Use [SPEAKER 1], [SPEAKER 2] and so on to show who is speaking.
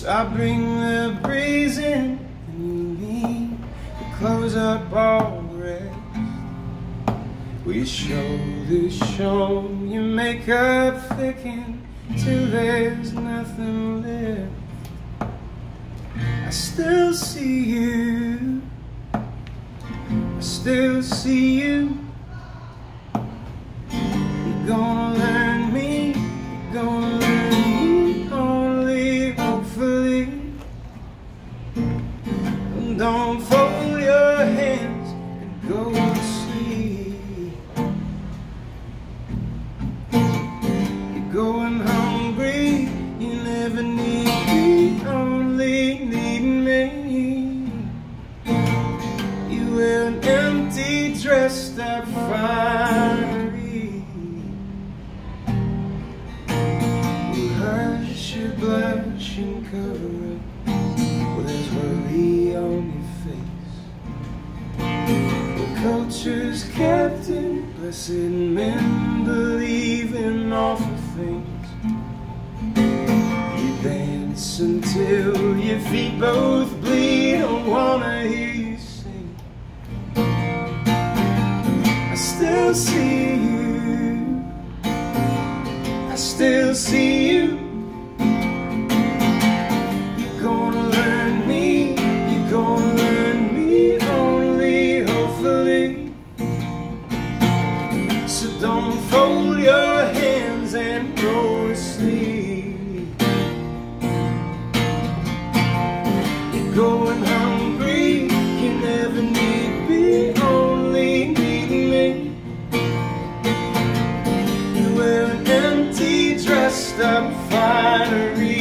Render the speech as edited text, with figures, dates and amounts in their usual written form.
[SPEAKER 1] I bring the breeze in, and you need to close up all the rest. We show this show, you make up thicken till there's nothing left. I still see you, I still see you. You're gonna learn me, you're gonna learn me, only hopefully. Don't fold your hands and go to sleep. You're going hungry, you never need me, only need me. You wear an empty dressed up finery. You hush your blush and cover up, well, there's worry on your face. The culture's captain, blessed men believe in awful things. You dance until your feet both bleed, don't wanna hear you sing. I still see you, I still see you. You're gonna learn me, you're gonna learn me, only hopefully. So don't fold your hands and go to sleep. You're going hungry, you never need me, only need me. You wear an empty dressed up finery.